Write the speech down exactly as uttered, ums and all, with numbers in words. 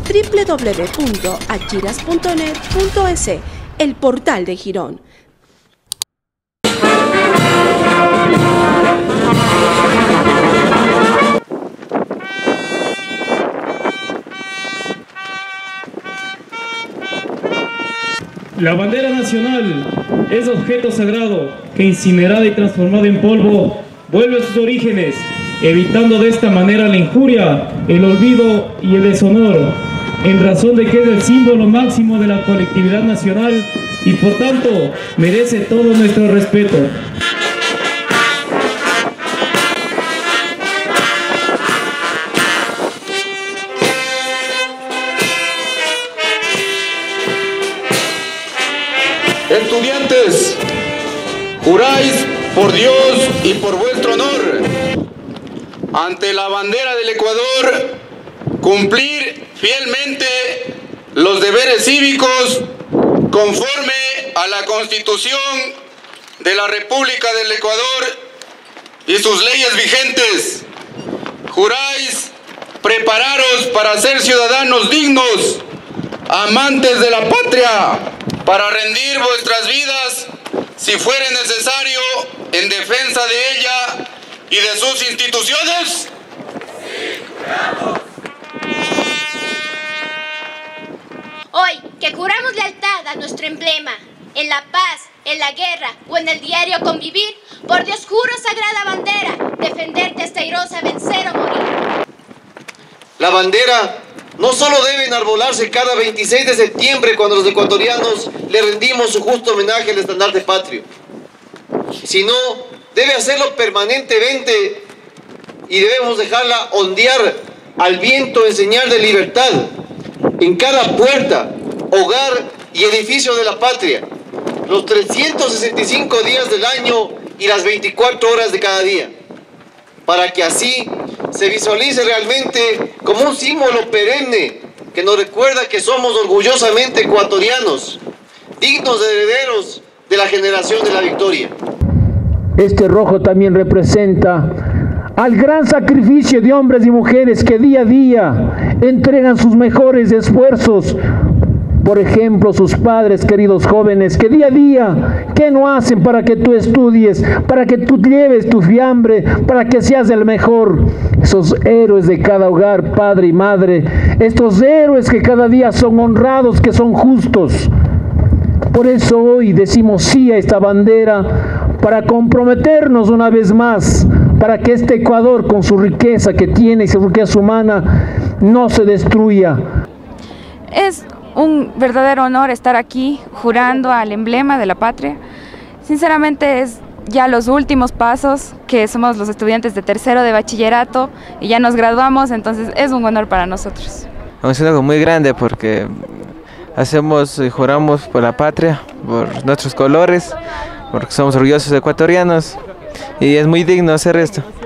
doble u doble u doble u punto achiras punto net punto es, el portal de Girón. La bandera nacional es objeto sagrado que, incinerada y transformada en polvo, vuelve a sus orígenes, evitando de esta manera la injuria, el olvido y el deshonor, en razón de que es el símbolo máximo de la colectividad nacional y por tanto merece todo nuestro respeto. Estudiantes, juráis por Dios y por vuestro honor, ante la bandera del Ecuador, cumplir fielmente los deberes cívicos conforme a la Constitución de la República del Ecuador y sus leyes vigentes. Juráis prepararos para ser ciudadanos dignos, amantes de la patria, para rendir vuestras vidas, si fuere necesario, en defensa de ella y de sus instituciones. Sí, juramos. Hoy, que juramos lealtad a nuestro emblema, en la paz, en la guerra o en el diario convivir, por Dios juro, sagrada bandera, defenderte hasta airosa, vencer o morir. La bandera no solo debe enarbolarse cada veintiséis de septiembre cuando los ecuatorianos le rendimos su justo homenaje al estandarte patrio, sino debe hacerlo permanentemente y debemos dejarla ondear al viento en señal de libertad en cada puerta, hogar y edificio de la patria, los trescientos sesenta y cinco días del año y las veinticuatro horas de cada día, para que así se visualice realmente como un símbolo perenne que nos recuerda que somos orgullosamente ecuatorianos, dignos de herederos de la generación de la victoria. Este rojo también representa al gran sacrificio de hombres y mujeres que día a día entregan sus mejores esfuerzos. Por ejemplo, sus padres, queridos jóvenes, que día a día, ¿qué no hacen para que tú estudies, para que tú lleves tu fiambre, para que seas el mejor? Esos héroes de cada hogar, padre y madre, estos héroes que cada día son honrados, que son justos. Por eso hoy decimos sí a esta bandera, para comprometernos una vez más, para que este Ecuador, con su riqueza que tiene y su riqueza humana, no se destruya. Es un verdadero honor estar aquí jurando al emblema de la patria. Sinceramente es ya los últimos pasos, que somos los estudiantes de tercero de bachillerato y ya nos graduamos, entonces es un honor para nosotros. Es algo muy grande porque hacemos y juramos por la patria, por nuestros colores, porque somos orgullosos ecuatorianos y es muy digno hacer esto.